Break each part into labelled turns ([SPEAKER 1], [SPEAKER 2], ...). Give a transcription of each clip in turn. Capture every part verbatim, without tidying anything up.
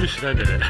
[SPEAKER 1] 無視しないでね。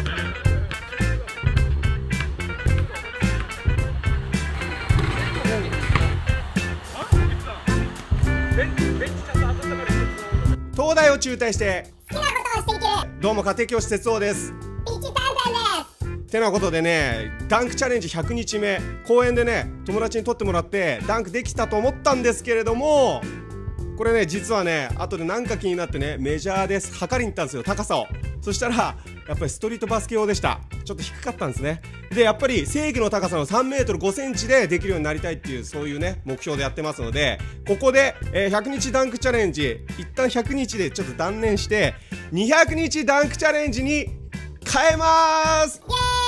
[SPEAKER 2] 東大を中退して
[SPEAKER 3] 好きなことをしていける
[SPEAKER 2] どうも家庭教師哲夫です。
[SPEAKER 3] ピッチ先生です。
[SPEAKER 2] てなことでね、ダンクチャレンジひゃくにちめ公園でね友達に撮ってもらってダンクできたと思ったんですけれども、これね実はね後でなんか気になってねメジャーです測りに行ったんですよ、高さを。そしたらやっぱりストリートバスケ用でした。ちょっと低かったんですね。でやっぱり正規の高さのさんメートルごセンチでできるようになりたいっていう、そういうね目標でやってますので、ここで、えー、ひゃくにちダンクチャレンジ一旦ひゃくにちでちょっと断念してにひゃくにちダンクチャレンジに変えまーす。
[SPEAKER 3] イエーイ。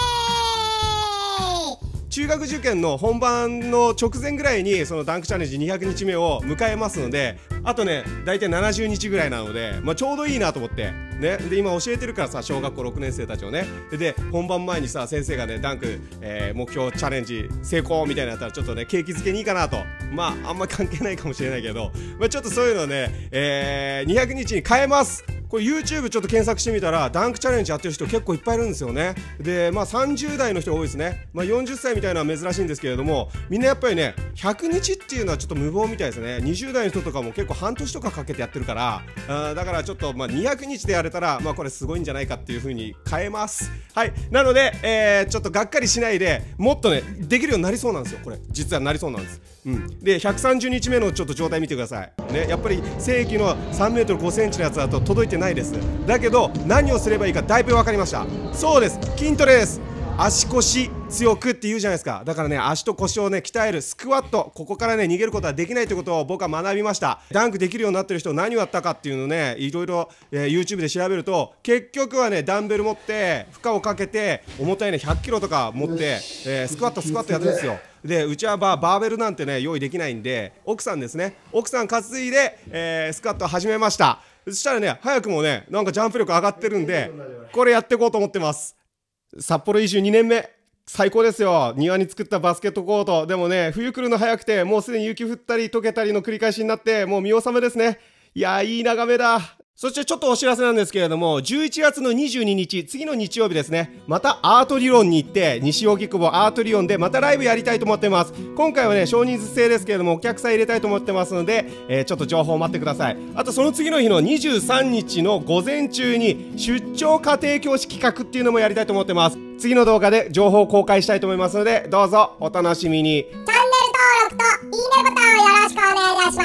[SPEAKER 2] 中学受験の本番の直前ぐらいにそのダンクチャレンジにひゃくにちめを迎えますので、あとね大体ななじゅうにちぐらいなので、まあ、ちょうどいいなと思ってね。で今教えてるからさ、小学校ろくねん生たちをね。で本番前にさ先生がねダンク、えー、目標チャレンジ成功みたいなやったらちょっとね景気づけにいいかなと。まああんま関係ないかもしれないけど、まあ、ちょっとそういうのね、えー、にひゃくにちに変えます。これ YouTube ちょっと検索してみたらダンクチャレンジやってる人結構いっぱいいるんですよね。でまあさんじゅうだいの人が多いですね。まあよんじゅっさいみたいなのは珍しいんですけれども、みんなやっぱりねひゃくにちっていうのはちょっと無謀みたいですね。にじゅうだいの人とかも結構半年とかかけてやってるから、あだからちょっとまあにひゃくにちでやれたらまあこれすごいんじゃないかっていう風に変えます。はい、なので、えー、ちょっとがっかりしないでもっとねできるようになりそうなんですよ。これ実はなりそうなんです。うん、でひゃくさんじゅうにちめのちょっと状態見てくださいね。やっぱり正規のさんメートルごセンチのやつだと届いてないです。だけど何をすればいいかだいぶ分かりました。そうです、筋トレです。足腰強くって言うじゃないですか。だからね足と腰をね鍛えるスクワット、ここからね逃げることはできないということを僕は学びました。ダンクできるようになってる人何をやったかっていうのをねいろいろ、えー、YouTube で調べると、結局はねダンベル持って負荷をかけて重たいねひゃっキロとか持って、えー、スクワットスクワットやってるんですよ。でうちはバー、バーベルなんてね用意できないんで、奥さんですね、奥さん担いで、えー、スクワットを始めました。そしたらね早くもねなんかジャンプ力上がってるんで、これやっていこうと思ってます。札幌移住にねんめ最高ですよ。庭に作ったバスケットコート。でもね冬来るの早くてもうすでに雪降ったり溶けたりの繰り返しになって、もう見納めですね。いやーいい眺めだ。そしてちょっとお知らせなんですけれども、じゅういちがつのにじゅうににち、次の日曜日ですね、またアート理論に行って西荻窪アート理論でまたライブやりたいと思ってます。今回はね少人数制ですけれどもお客さん入れたいと思ってますので、えー、ちょっと情報を待ってください。あとその次の日のにじゅうさんにちの午前中に出張家庭教師企画っていうのもやりたいと思ってます。次の動画で情報を公開したいと思いますので、どうぞお楽しみに。
[SPEAKER 3] チャンネル登録といいねボタンをよろしくお願いいたします。